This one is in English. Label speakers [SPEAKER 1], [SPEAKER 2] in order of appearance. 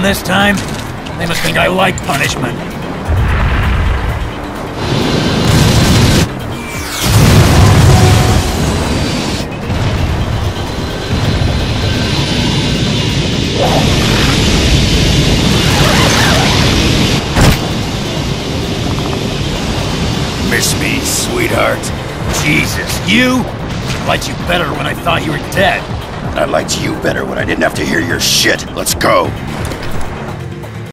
[SPEAKER 1] this time? They must think I like punishment.
[SPEAKER 2] Miss me, sweetheart?
[SPEAKER 1] Jesus, you? I liked you better when I thought you were dead.
[SPEAKER 2] I liked you better when I didn't have to hear your shit. Let's go.